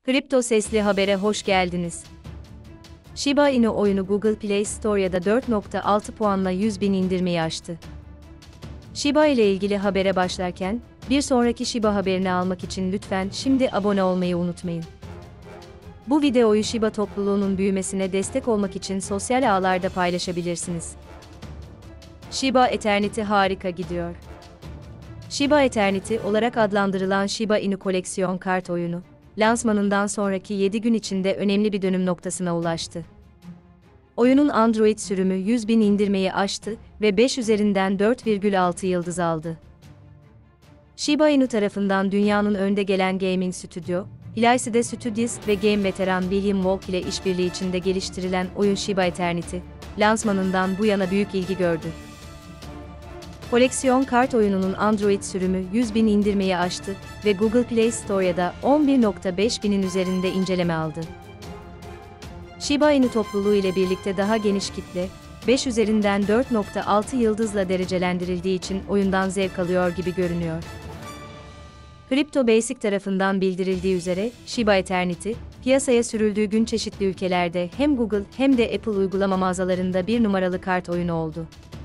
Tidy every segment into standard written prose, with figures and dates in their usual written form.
Kripto Sesli Haber'e hoş geldiniz. Shiba Inu oyunu Google Play Store'da 4.6 puanla 100.000 indirmeyi aştı. Shiba ile ilgili habere başlarken, bir sonraki Shiba haberini almak için lütfen şimdi abone olmayı unutmayın. Bu videoyu Shiba topluluğunun büyümesine destek olmak için sosyal ağlarda paylaşabilirsiniz. Shiba Eternity harika gidiyor. Shiba Eternity olarak adlandırılan Shiba Inu koleksiyon kart oyunu, lansmanından sonraki 7 gün içinde önemli bir dönüm noktasına ulaştı. Oyunun Android sürümü 100.000 indirmeyi aştı ve 5 üzerinden 4,6 yıldız aldı. Shiba Inu tarafından dünyanın önde gelen gaming stüdyo, Hilaside Studios ve game veteran William Walk ile işbirliği içinde geliştirilen oyun Shiba Eternity, lansmanından bu yana büyük ilgi gördü. Koleksiyon kart oyununun Android sürümü 100.000 indirmeyi aştı ve Google Play Store'da 11.5 binin üzerinde inceleme aldı. Shiba Inu topluluğu ile birlikte daha geniş kitle, 5 üzerinden 4.6 yıldızla derecelendirildiği için oyundan zevk alıyor gibi görünüyor. Crypto Basic tarafından bildirildiği üzere, Shiba Eternity, piyasaya sürüldüğü gün çeşitli ülkelerde hem Google hem de Apple uygulama mağazalarında bir numaralı kart oyunu oldu.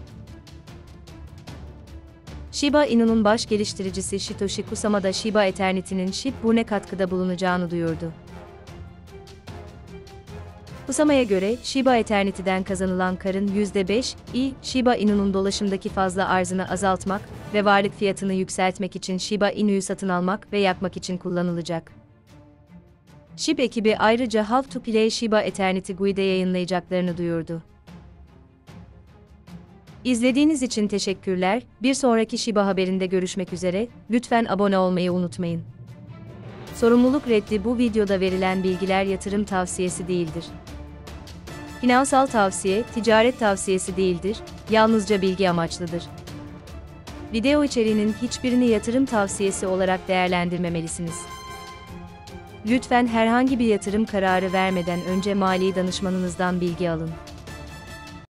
Shiba Inu'nun baş geliştiricisi Satoshi Kusama da Shiba Eternity'nin ShibBurne'e katkıda bulunacağını duyurdu. Kusama'ya göre, Shiba Eternity'den kazanılan karın %5'i, Shiba Inu'nun dolaşımdaki fazla arzını azaltmak ve varlık fiyatını yükseltmek için Shiba Inu'yu satın almak ve yakmak için kullanılacak. SHIB ekibi ayrıca How to Play Shiba Eternity Guide yayınlayacaklarını duyurdu. İzlediğiniz için teşekkürler. Bir sonraki Shiba haberinde görüşmek üzere. Lütfen abone olmayı unutmayın. Sorumluluk reddi: bu videoda verilen bilgiler yatırım tavsiyesi değildir. Finansal tavsiye, ticaret tavsiyesi değildir, yalnızca bilgi amaçlıdır. Video içeriğinin hiçbirini yatırım tavsiyesi olarak değerlendirmemelisiniz. Lütfen herhangi bir yatırım kararı vermeden önce mali danışmanınızdan bilgi alın.